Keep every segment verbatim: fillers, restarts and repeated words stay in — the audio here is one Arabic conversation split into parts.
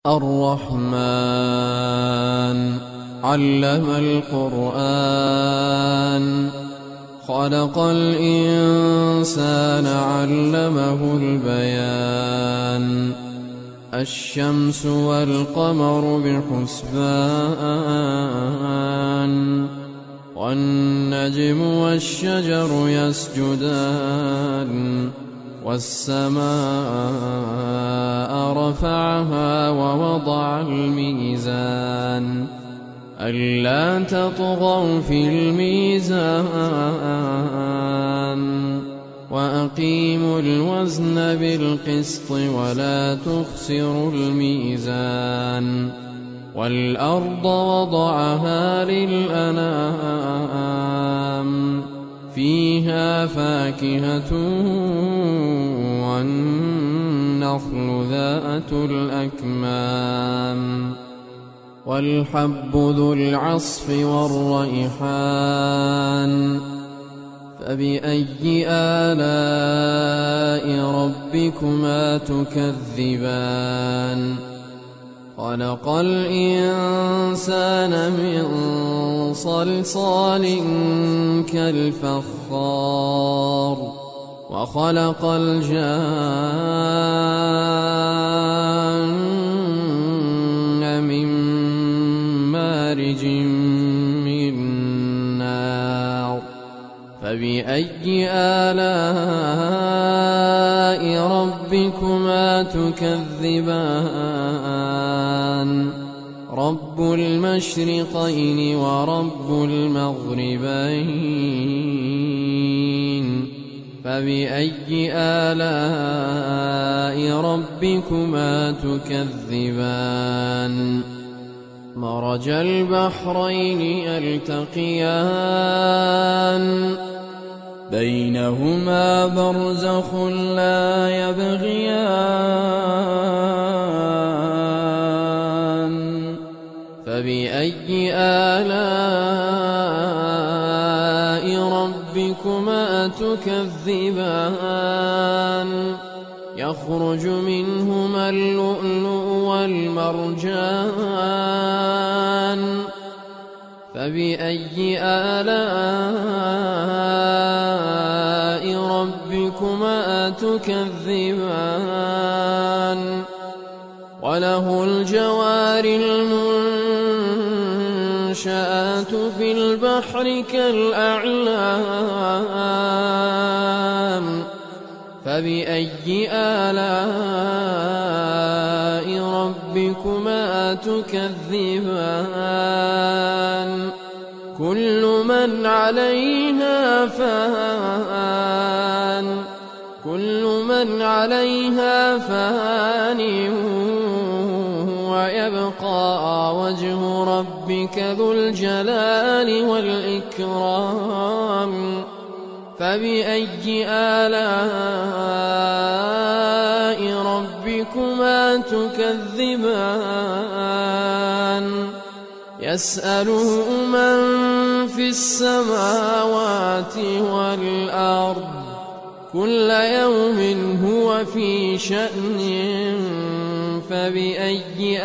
الرحمن علم القرآن خلق الإنسان علمه البيان الشمس والقمر بحسبان والنجم والشجر يسجدان والسماء رفعها ووضع الميزان ألا تطغوا في الميزان وأقيموا الوزن بالقسط ولا تخسروا الميزان والأرض وضعها للأنام فيها فاكهة والنخل ذات الأكمام والحب ذو العصف والريحان فبأي آلاء ربكما تكذبان خلق الإنسان من صلصال كالفخار وخلق الجان من مارج من نار فبأي آلاء ربكما تكذبان رب المشرقين ورب المغربين فبأي آلاء ربكما تكذبان مرج البحرين يلتقيان بينهما برزخ لا يبغيان فبأي آلاء ربكما تكذبان يخرج منهما اللؤلؤ والمرجان فبأي آلاء ربكما تكذبان وله الجوار المنشآت في البحر كالأعلام فبأي آلاء ربكما تكذبان كل من عليها فان كل من عليها فان ويبقى وجه ربك ذو الجلال والإكرام فبأي آلاء ربكما تكذبان يسأله من في السماوات والأرض كل يوم هو في شأن فبأي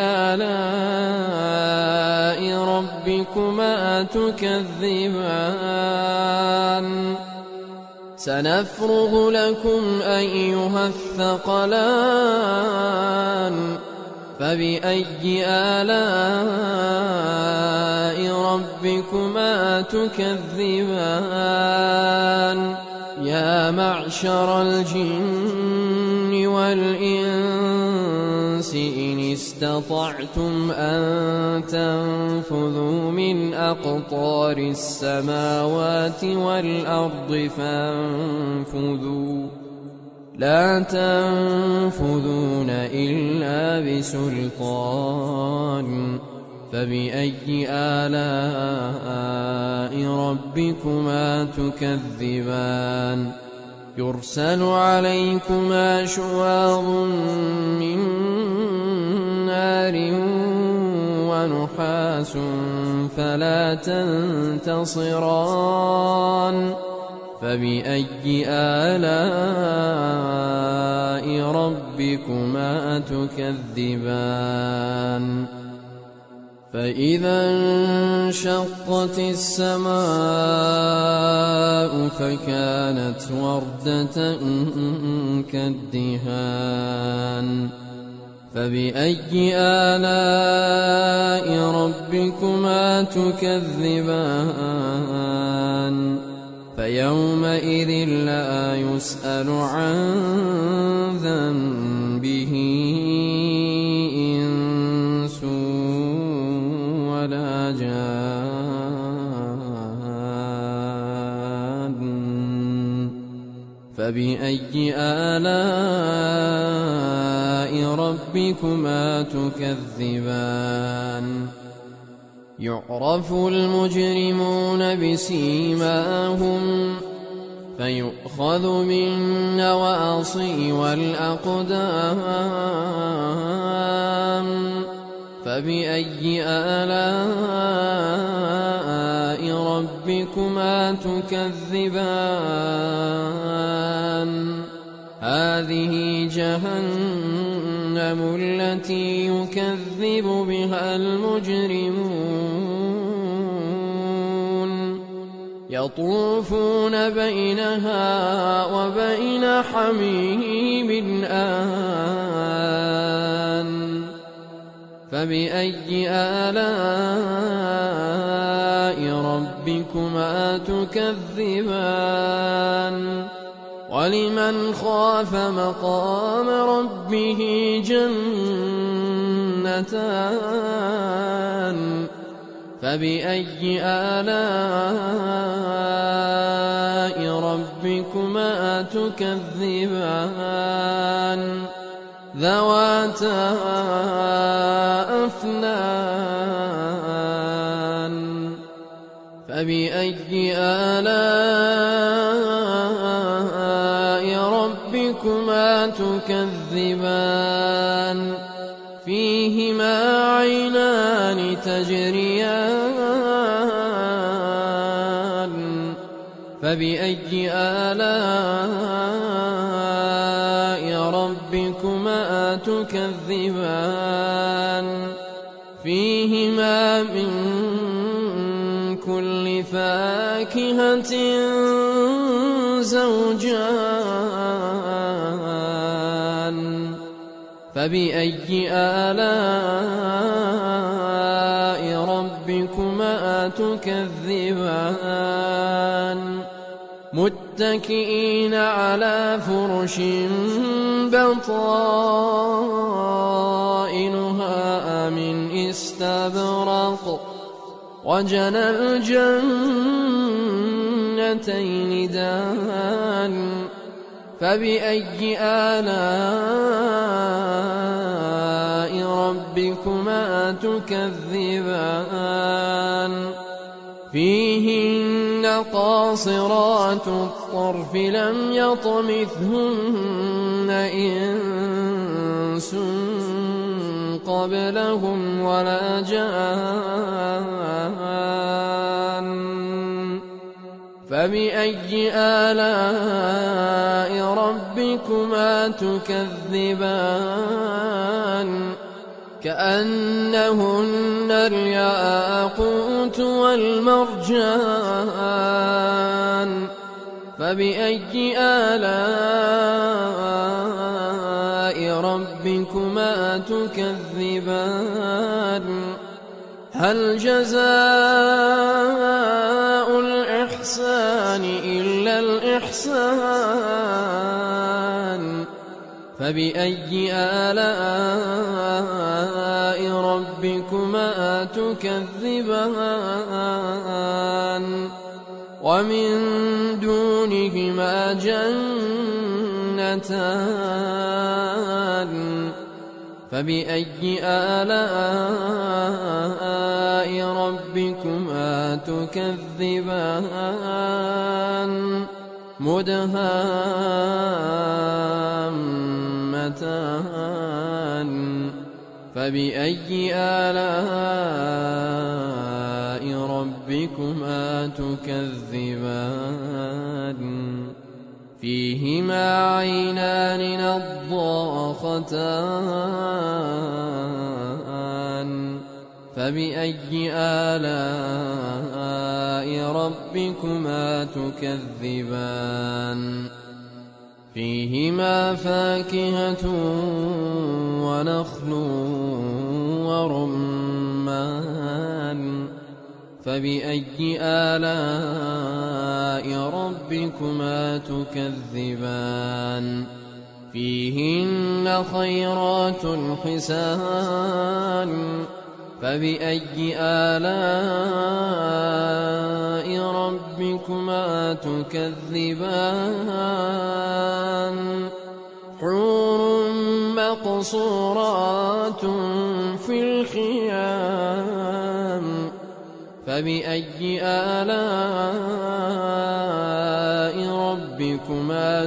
آلاء ربكما تكذبان سنفرغ لكم أيها الثقلان فبأي آلاء ربكما تكذبان يا معشر الجن والإنس إن استطعتم أن تنفذوا من أقطار السماوات والأرض فانفذوا لا تنفذون إلا بسلطان فبأي آلاء ربكما تكذبان يرسل عليكما شواظ من نار ونحاس فلا تنتصران فبأي آلاء ربكما تكذبان فإذا انشقت السماء فكانت وردة كالدهان فبأي آلاء ربكما تكذبان فيومئذ لا يسأل عن ذنبه إنس ولا جان فبأي آلاء ربكما تكذبان يعرف المجرمون بسيماهم فيؤخذ بالنواصي والأقدام فبأي آلاء ربكما تكذبان هذه جهنم التي يكذب بها المجرمون يطوفون بينها وبين حميم آن فبأي آلاء ربكما تكذبان ولمن خاف مقام ربه جنتان فبأي آلاء ربكما تكذبان ذواتا أفنان فبأي آلاء ربكما تكذبان فيهما عينان تجريان فبأي آلاء ربكما تكذبان فيهما من كل فاكهة زوجان فبأي آلاء ربكما تكذبان متكئين على فرش بطائنها من استبرق وجنى الجنتين دان فبأي آلاء ربكما تكذبان فيهن قاصرات الطرف لم يطمثهن إنس قبلهم ولا جان فبأي آلاء ربكما تكذبان كأنهن الياقوت والمرجان فبأي آلاء ربكما تكذبان هل جزاء الإحسان إلا الإحسان فبأي آلاء ربكما تكذبان ومن دونهما جنتان فبأي آلاء ربكما تكذبان مدهامتان فبأي آلاء ربكما تكذبان فيهما عينان نضاختان فبأي آلاء ربكما تكذبان فيهما فاكهة ونخل ورمان فبأي آلاء ربكما تكذبان فيهن خيرات حسان فبأي آلاء ربكما تكذبان حور مقصورات في الخيام فبأي آلاء ربكما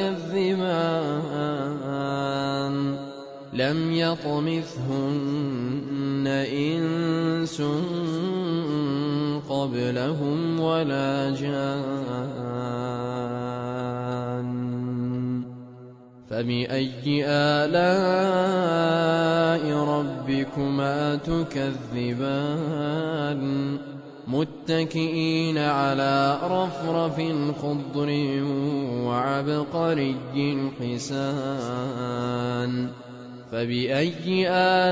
تكذبان لم يطمثهن إنس قبلهم ولا جان فبأي آلاء ربكما تكذبان متكئين على رفرف خضر وعبقري حسان فبأي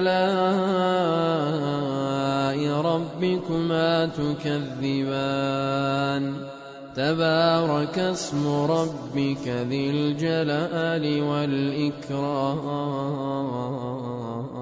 آلاء ربكما تكذبان تبارك اسم ربك ذي الجلال والإكرام